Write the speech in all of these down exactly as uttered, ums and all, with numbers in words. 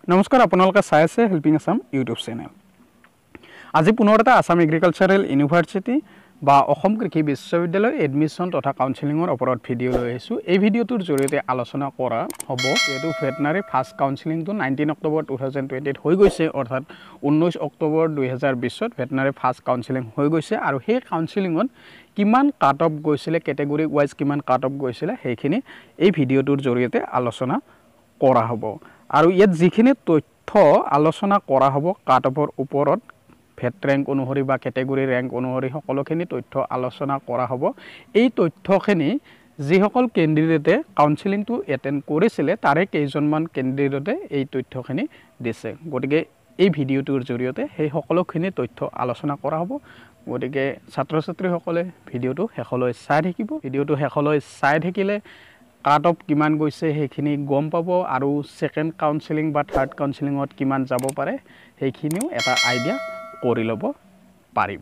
নমস্কাৰ আপোনালোকে চাই আছে হেল্পিং আসাম ইউটিউব চেনেল। আজি পুনৰ এটা আসাম এগ্ৰিকালচাৰেল ইউনিভাৰ্চিটি বা অসম কৃষি বিশ্ববিদ্যালয় এডমিশ্যন তথা কাউন্সেলিঙৰ ওপৰত ভিডিঅ' লৈ আহিছোঁ। এই ভিডিঅ'টোৰ জৰিয়তে আলোচনা কৰা হ'ব যিহেতু ভেটেনাৰী ফাৰ্ষ্ট কাউন্সেলিংটো নাইনটিন অক্টোবৰ টু থাউজেণ্ড টুৱেণ্টিত হৈ গৈছে, অৰ্থাৎ ঊনৈছ অক্টোবৰ দুহেজাৰ বিছত ভেটেনাৰী ফাৰ্ষ্ট কাউন্সেলিং হৈ গৈছে আৰু সেই কাউন্সেলিঙত কিমান কাট অফ গৈছিলে, কেটেগৰী ৱাইজ কিমান কাট অফ গৈছিলে সেইখিনি এই ভিডিঅ'টোৰ জৰিয়তে আলোচনা কৰা হ'ব। আৰু ইয়াত যিখিনি তথ্য আলোচনা কৰা হ'ব কাট অফৰ ওপৰত ভেট ৰেংক অনুসৰি বা কেটেগৰী ৰেংক অনুসৰি সকলোখিনি তথ্য আলোচনা কৰা হ'ব। এই তথ্যখিনি যিসকল কেণ্ডিডেটে কাউন্সেলিংটো এটেণ্ড কৰিছিলে তাৰে কেইজনমান কেণ্ডিডেটে এই তথ্যখিনি দিছে। গতিকে এই ভিডিঅ'টোৰ জৰিয়তে সেই সকলোখিনি তথ্য আলোচনা কৰা হ'ব। গতিকে ছাত্ৰ ছাত্ৰীসকলে ভিডিঅ'টো শেষলৈ চাই থাকিব। ভিডিঅ'টো শেষলৈ চাই থাকিলে কাট অফ কিমান গৈছে সেইখিনি গম পাব আৰু ছেকেণ্ড কাউন্সেলিং বা থাৰ্ড কাউন্সেলিঙত কিমান যাব পাৰে সেইখিনিও এটা আইডিয়া কৰি ল'ব পাৰিব।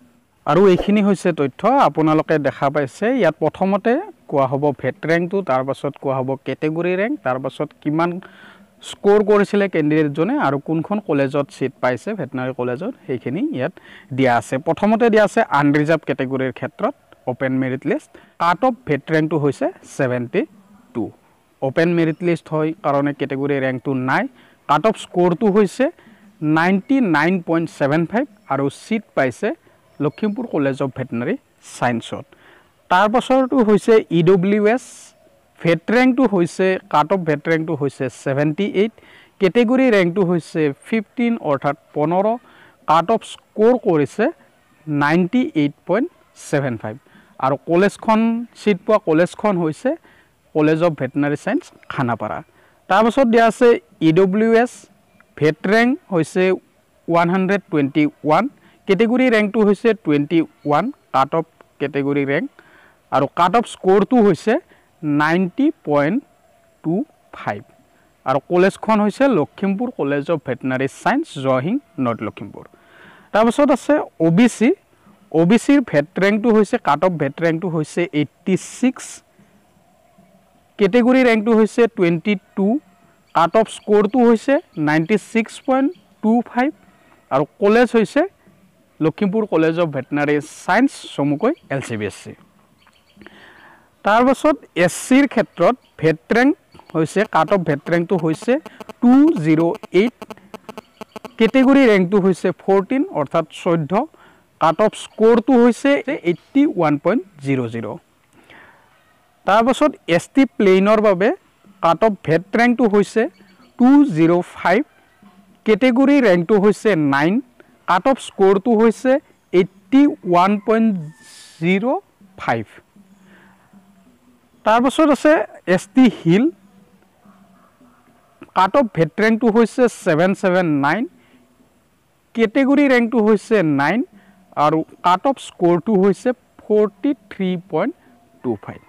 আৰু এইখিনি হৈছে তথ্য আপোনালোকে দেখা পাইছে। ইয়াত প্ৰথমতে কোৱা হ'ব ভেট ৰেংকটো, তাৰ পাছত কোৱা হ'ব কেটেগৰী ৰেংক, তাৰ পাছত কিমান স্ক'ৰ কৰিছিলে কেণ্ডিডেটজনে আৰু কোনখন কলেজত ছিট পাইছে ভেটেনাৰী কলেজত সেইখিনি ইয়াত দিয়া আছে। প্ৰথমতে দিয়া আছে আনৰিজাৰ্ভ কেটেগৰীৰ ক্ষেত্ৰত open merit list. Cut off vet ৰেংকটো হৈছে seventy two. Open merit list হয় কাৰণে কেটেগৰী ৰেংকটো নাই। কাট অফ স্ক'ৰটো হৈছে ninety nine point seven five আৰু ছিট পাইছে লখিমপুৰ কলেজ অফ ভেটেনাৰী ছায়েন্সত। তাৰ পাছৰটো হৈছে ই ডব্লিউ এছ। ভেট ৰেংকটো হৈছে কাট অফ ভেট ৰেংকটো হৈছে ছেভেণ্টি এইট। কেটেগৰী ৰেংকটো হৈছে ফিফটিন অৰ্থাৎ পোন্ধৰ। কাট অফ স্ক'ৰ কৰিছে ninety eight point seven five আৰু কলেজখন ছিট পোৱা কলেজখন হৈছে college of veterinary science Khanapara. তাৰপাছত দিয়া আছে E W S. Vet rank হৈছে one hundred twenty one. Category ৰেংকটো হৈছে twenty one cut off category rank আৰু কাট অফ স্ক'ৰটো হৈছে নাইণ্টি পইণ্ট টু ফাইভ আৰু কলেজখন হৈছে Lakhimpur college of veterinary science Joysing north Lakhimpur. তাৰপাছত আছে O' B C. O' B চিৰ ভেট ৰেংকটো হৈছে কাট অফ ভেট ৰেংকটো হৈছে এইট্টি ছিক্স। কেটেগৰী ৰেংকটো হৈছে টুৱেণ্টি টু। কাট অফ স্ক'ৰটো হৈছে ninety six point two five আৰু কলেজ হৈছে Lakhimpur college of veterinary science চমুকৈ L C B S C. তাৰপাছত এছ চিৰ ক্ষেত্ৰত ভেট ৰেংক হৈছে কাট অফ ভেট ৰেংকটো হৈছে টু জিৰ' এইট। কেটেগৰী ৰেংকটো হৈছে ফ'ৰটিন অৰ্থাৎ চৈধ্য। কাট অফ স্ক'ৰটো হৈছে eighty one point zero' zero'. তাৰপাছত এছ টি প্লেইনৰ বাবে কাট অফ ভেট ৰেংকটো হৈছে টু জিৰ' ফাইভ। কেটেগৰী ৰেংকটো হৈছে নাইন। কাট অফ স্ক'ৰটো হৈছে eighty one point zero' five. তাৰপাছত আছে S T hill. Cut off vet ৰেংকটো হৈছে ছেভেন ছেভেন নাইন। কেটেগৰী ৰেংকটো হৈছে নাইন আৰু কাট অফ স্ক'ৰটো হৈছে forty three point two five.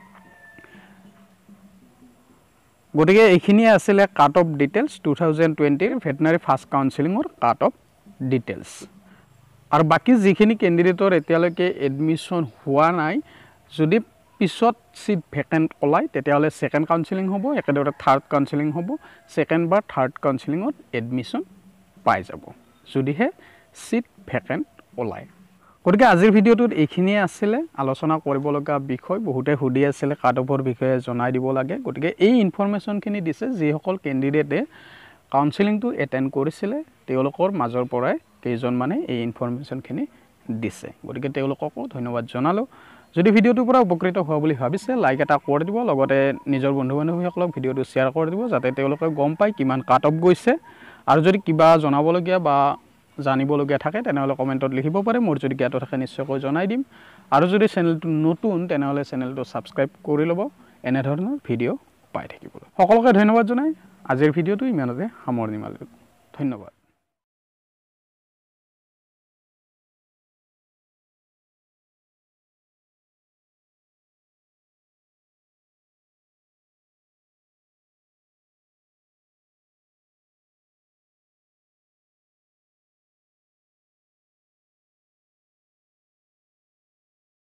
গতিকে এইখিনিয়ে আছিলে cut off details two thousand টুৱেণ্টিৰ ভেটেনাৰী ফাৰ্ষ্ট কাউন্সেলিঙৰ কাট অফ ডিটেইলছ। আৰু বাকী যিখিনি কেণ্ডিডেটৰ এতিয়ালৈকে এডমিশ্যন হোৱা নাই, যদি পিছত ছিট ভেকেণ্ট ওলায় তেতিয়াহ'লে ছেকেণ্ড কাউন্সেলিং হ'ব, একেদৰে থাৰ্ড কাউন্সেলিং হ'ব। ছেকেণ্ড বা থাৰ্ড কাউন্সেলিঙত এডমিশ্যন পাই যাব যদিহে ছিট ভেকেণ্ট ওলায়। গতিকে আজিৰ ভিডিঅ'টোত এইখিনিয়ে আছিলে আলোচনা কৰিবলগা বিষয়। বহুতে সুধি আছিলে কাট অফৰ বিষয়ে জনাই দিব লাগে। গতিকে এই ইনফৰমেশ্যনখিনি দিছে যিসকল কেণ্ডিডেটে কাউন্সেলিংটো এটেণ্ড কৰিছিলে তেওঁলোকৰ মাজৰ পৰাই কেইজনমানে এই ইনফৰমেশ্যনখিনি দিছে। গতিকে তেওঁলোককো ধন্যবাদ জনালোঁ। যদি ভিডিঅ'টোৰ পৰা উপকৃত হোৱা বুলি ভাবিছে লাইক এটা কৰি দিব, লগতে নিজৰ বন্ধু বান্ধৱীসকলক ভিডিঅ'টো শ্বেয়াৰ কৰি দিব যাতে তেওঁলোকে গম পায় কিমান কাট অফ গৈছে। আৰু যদি কিবা জনাবলগীয়া বা জানিবলগীয়া থাকে তেনেহ'লে কমেণ্টত লিখিব পাৰে। মোৰ যদি জ্ঞাত থাকে নিশ্চয়কৈ জনাই দিম। আৰু যদি চেনেলটো নতুন তেনেহ'লে চেনেলটো ছাবস্ক্ৰাইব কৰি ল'ব এনেধৰণৰ ভিডিঅ' পাই থাকিবলৈ। সকলোকে ধন্যবাদ জনাই আজিৰ ভিডিঅ'টো ইমানতে সামৰণি মাৰিলোঁ। ধন্যবাদ।